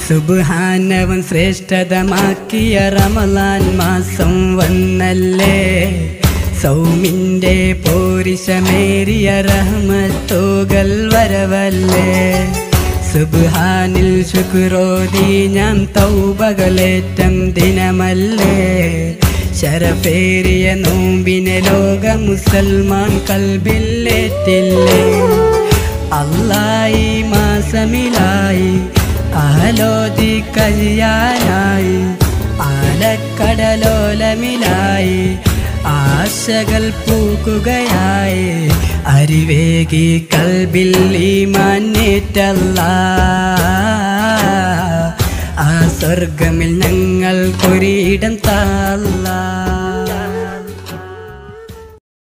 സുബ്ഹാനവൻ ശ്രേഷ്ഠതമാക്കിയ റമളാൻ മാസം വന്നല്ലേ. സൗമിൻ്റെ പോരിശമേറിയ റഹ്മത്തുകൾ വരവല്ലേ. സുബ്ഹാനിൽ ശുക്രോതി ഞാൻ തൗബകളേറ്റം ദിനമല്ലേ. ശരഫേറിയ നോമ്പിനെ ലോക മുസൽമാൻ കൽബിലേറ്റില്ലേ. അല്ലാഹി മാസമിലായി അഹലോതി കഴിയാനായി ആലക്കടലോലമിലായി ആശകൾ പൂക്കുകയായി. അറിവേകി കൽബിൽ ഈമാനേറ്റല്ലാഹ്. ആ സ്വർഗമിൽ ഞങ്ങൾക്കൊരിടം താ അല്ലാഹ്.